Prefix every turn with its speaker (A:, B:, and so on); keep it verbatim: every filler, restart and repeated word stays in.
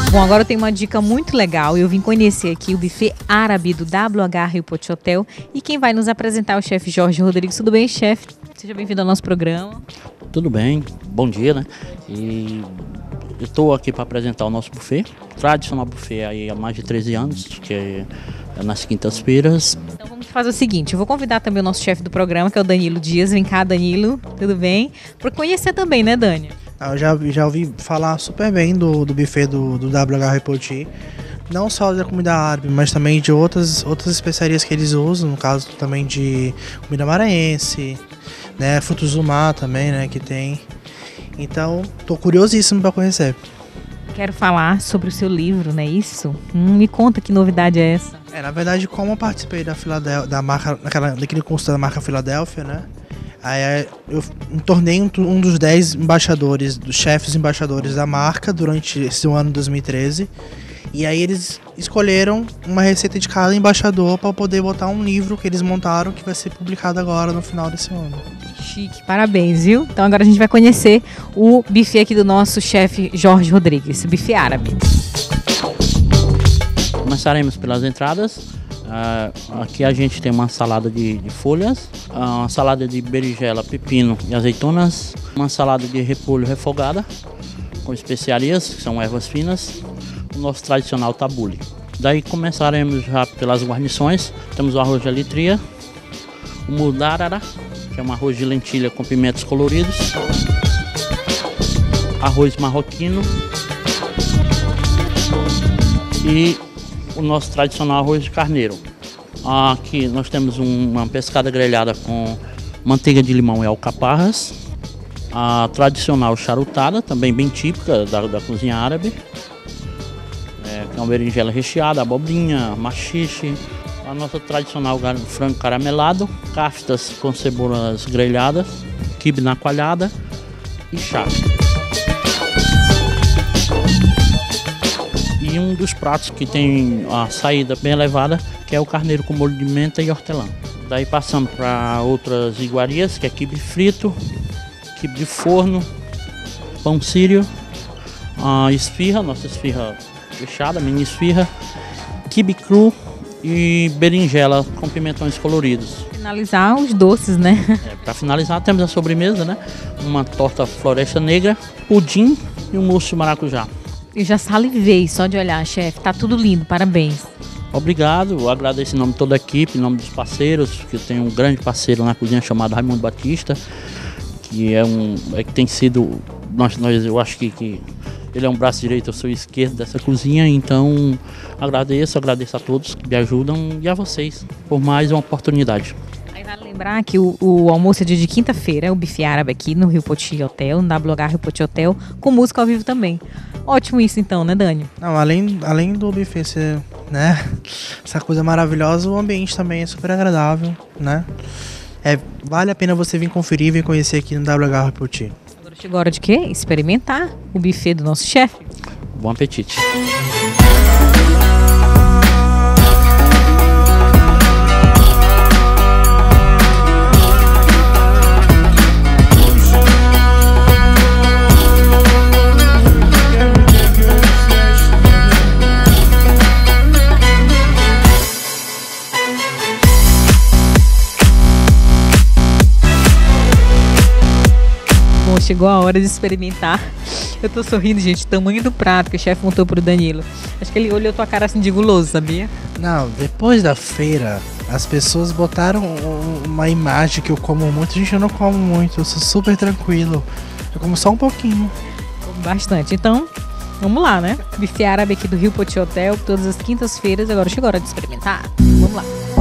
A: Bom, agora eu tenho uma dica muito legal. Eu vim conhecer aqui o buffet árabe do W H Rio Pote Hotel. E quem vai nos apresentar é o chefe Jorge Rodrigues. Tudo bem, chefe? Seja bem-vindo ao nosso programa.
B: Tudo bem, bom dia, né? E eu estou aqui para apresentar o nosso buffet, tradicional buffet aí há mais de treze anos, que é nas quintas-feiras.
A: Então vamos fazer o seguinte, eu vou convidar também o nosso chefe do programa, que é o Danilo Dias. Vem cá, Danilo, tudo bem? Para conhecer também, né, Dani?
C: Eu já, já ouvi falar super bem do, do buffet do, do W H Rio Pote. Não só da comida árabe, mas também de outras, outras especiarias que eles usam, no caso também de comida maranhense, né, frutos do mar também, né, que tem. Então, tô curiosíssimo para conhecer.
A: Quero falar sobre o seu livro, não é isso? Hum, me conta que novidade é essa.
C: É, na verdade, como eu participei da, Filadel- da marca, naquela, daquele curso da marca Filadélfia, né, aí eu me tornei um, um dos dez embaixadores, dos chefes embaixadores da marca durante esse ano de dois mil e treze. E aí eles escolheram uma receita de cada embaixador para poder botar um livro que eles montaram que vai ser publicado agora no final desse ano.
A: Chique, parabéns, viu? Então agora a gente vai conhecer o buffet aqui do nosso chefe Jorge Rodrigues, buffet árabe.
B: Começaremos pelas entradas. Uh, aqui a gente tem uma salada de, de folhas, uh, uma salada de berinjela, pepino e azeitonas, uma salada de repolho refogada com especiarias, que são ervas finas, o nosso tradicional tabule. Daí começaremos já pelas guarnições. Temos o arroz de alitria, o mudarara, que é um arroz de lentilha com pimentos coloridos, arroz marroquino e o nosso tradicional arroz de carneiro. Aqui nós temos uma pescada grelhada com manteiga de limão e alcaparras, a tradicional charutada, também bem típica da, da cozinha árabe, é, que é uma berinjela recheada, abobrinha, machixe, a nossa tradicional frango caramelado, kaftas com cebolas grelhadas, quibe na coalhada e charque. E um dos pratos que tem a saída bem elevada, que é o carneiro com molho de menta e hortelã. Daí passamos para outras iguarias, que é quibe frito, quibe de forno, pão sírio, a esfirra, nossa esfirra fechada, mini esfirra, quibe cru e berinjela com pimentões coloridos.
A: Finalizar os doces, né?
B: É, para finalizar temos a sobremesa, né? Uma torta floresta negra, pudim e um mousse de maracujá.
A: Eu já salivei só de olhar, chefe. Tá tudo lindo, parabéns.
B: Obrigado, eu agradeço em nome de toda a equipe, em nome dos parceiros, que eu tenho um grande parceiro na cozinha chamado Raimundo Batista, que é um é que tem sido, nós, nós, eu acho que, que ele é um braço direito, eu sou esquerdo dessa cozinha, então agradeço, agradeço a todos que me ajudam e a vocês por mais uma oportunidade.
A: Aí vale lembrar que o, o almoço é dia de quinta-feira, é o buffet árabe aqui no Rio Pote Hotel, no W H Rio Pote Hotel, com música ao vivo também. Ótimo isso então, né, Dani?
C: Não, além, além do buffet ser, né, essa coisa maravilhosa, o ambiente também é super agradável, né? É, vale a pena você vir conferir, vir conhecer aqui no W H Rio Pote.
A: Agora chegou a hora de quê? Experimentar o buffet do nosso chefe.
B: Bom apetite!
A: Chegou a hora de experimentar. Eu tô sorrindo, gente, o tamanho do prato que o chefe montou pro Danilo. Acho que ele olhou tua cara assim de guloso, sabia?
C: Não, depois da feira, as pessoas botaram uma imagem que eu como muito. Gente, eu não como muito, eu sou super tranquilo. Eu como só um pouquinho.
A: Como bastante. Então, vamos lá, né? Buffet árabe aqui do Rio Pote Hotel, todas as quintas-feiras. Agora chegou a hora de experimentar. Vamos lá.